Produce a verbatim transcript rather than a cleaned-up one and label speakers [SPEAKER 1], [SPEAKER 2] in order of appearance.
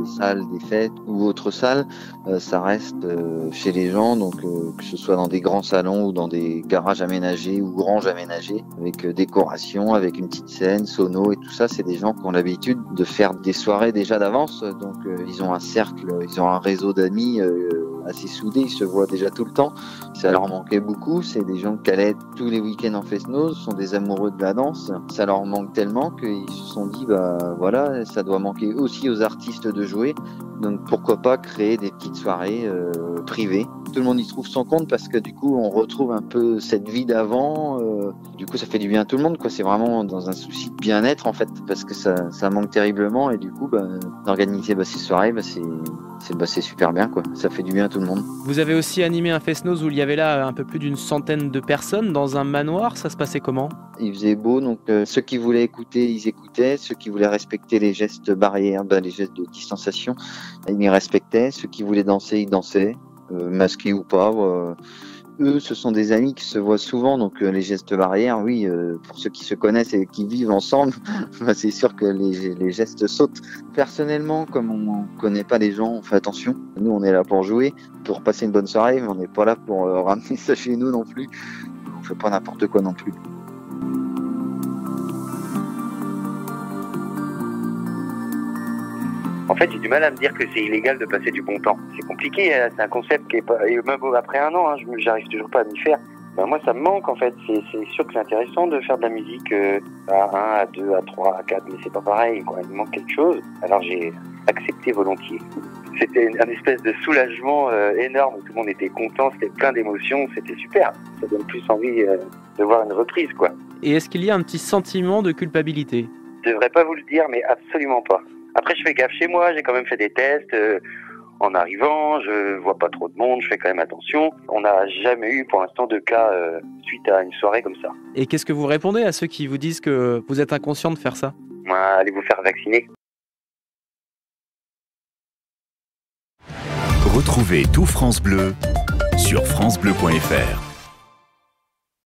[SPEAKER 1] des salles, des fêtes ou autres salles, euh, ça reste euh, chez les gens, donc euh, que ce soit dans des grands salons ou dans des garages aménagés ou granges aménagées, avec euh, décoration, avec une petite scène, sono et tout ça, c'est des gens qui ont l'habitude de faire des soirées déjà d'avance, donc euh, ils ont un cercle, ils ont un réseau d'amis euh, assez soudés, ils se voient déjà tout le temps. Ça leur manquait beaucoup, c'est des gens qui allaient tous les week-ends en Fest-Noz, sont des amoureux de la danse. Ça leur manque tellement qu'ils se sont dit, bah voilà, ça doit manquer aussi aux artistes de jouer. Donc pourquoi pas créer des petites soirées euh, privées. Tout le monde y trouve son compte parce que du coup on retrouve un peu cette vie d'avant. Euh, du coup ça fait du bien à tout le monde, quoi. C'est vraiment dans un souci de bien-être en fait, parce que ça, ça manque terriblement et du coup bah, d'organiser bah, ces soirées, bah, c'est c'est bah, c'est super bien, quoi. Ça fait du bien à tout le monde.
[SPEAKER 2] Vous avez aussi animé un Fest-Noz où il y avait là un peu plus d'une centaine de personnes dans un manoir. Ça se passait comment ?
[SPEAKER 1] Il faisait beau, donc euh, ceux qui voulaient écouter, ils écoutaient. Ceux qui voulaient respecter les gestes barrières, bah, les gestes de distanciation, ils les respectaient. Ceux qui voulaient danser, ils dansaient, euh, masqués ou pas. Euh, eux, ce sont des amis qui se voient souvent, donc euh, les gestes barrières, oui, euh, pour ceux qui se connaissent et qui vivent ensemble, bah, c'est sûr que les, les gestes sautent. Personnellement, comme on connaît pas les gens, on fait attention. Nous, on est là pour jouer, pour passer une bonne soirée, mais on n'est pas là pour euh, ramener ça chez nous non plus. On fait pas n'importe quoi non plus.
[SPEAKER 3] En fait, j'ai du mal à me dire que c'est illégal de passer du bon temps. C'est compliqué, c'est un concept qui est pas... Et même après un an, hein, j'arrive toujours pas à m'y faire. Ben moi, ça me manque, en fait. C'est, c'est sûr que c'est intéressant de faire de la musique euh, à un, à deux, à trois, à quatre, mais c'est pas pareil, quoi. Il me manque quelque chose. Alors j'ai accepté volontiers. C'était un espèce de soulagement euh, énorme. Tout le monde était content, c'était plein d'émotions, c'était super. Ça donne plus envie euh, de voir une reprise, quoi.
[SPEAKER 2] Et est-ce qu'il y a un petit sentiment de culpabilité ?
[SPEAKER 3] Je devrais pas vous le dire, mais absolument pas. Après, je fais gaffe chez moi, j'ai quand même fait des tests euh, en arrivant, je vois pas trop de monde, je fais quand même attention. On n'a jamais eu pour l'instant de cas euh, suite à une soirée comme ça.
[SPEAKER 2] Et qu'est-ce que vous répondez à ceux qui vous disent que vous êtes inconscient de faire ça ?
[SPEAKER 3] Moi, allez vous faire vacciner.
[SPEAKER 4] Retrouvez tout France Bleu sur francebleu point fr.